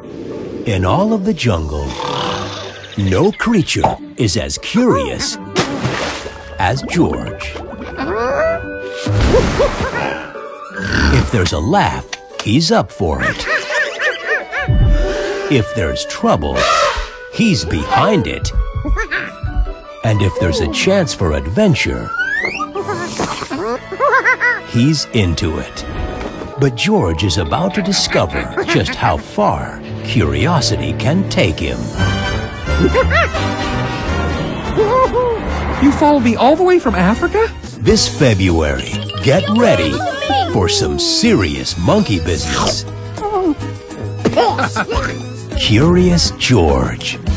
In all of the jungle, no creature is as curious as George. If there's a laugh, he's up for it. If there's trouble, he's behind it. And if there's a chance for adventure, he's into it. But George is about to discover just how far curiosity can take him. You followed me all the way from Africa? This February, get ready for some serious monkey business. Curious George.